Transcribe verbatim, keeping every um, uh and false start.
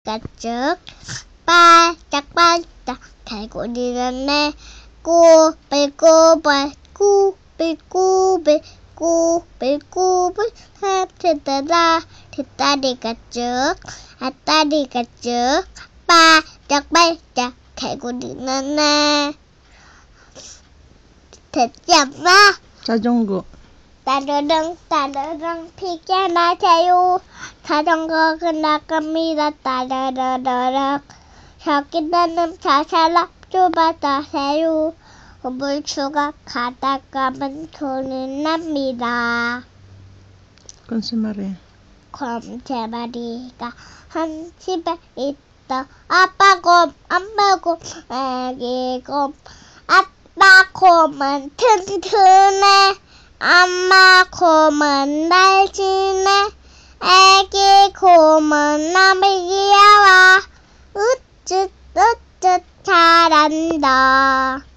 가죽 반짝반짝 개구리는 내 꼬불꼬불 꼬불꼬불 꼬불꼬불 삼촌들아 뒷다리 가죽 앞다리 가죽 반짝반짝 개구리는 내 듣지 않나? 자전거 따르릉 따르릉 피겨나 자유 자전거 그나갑니다. 따르르르륵 저기는 자살락 좁아다세요. 물추가 가다가면 소리 납니다. 그건 세 마리. 곰 세 마리가 한 집에 있다. 아빠 곰, 엄마 곰, 애기 곰. 아빠 곰은 튼튼해. 엄마 곰은 날씬해. 애기 곰은 너무 귀여워. 우쯧 우쯧 잘한다.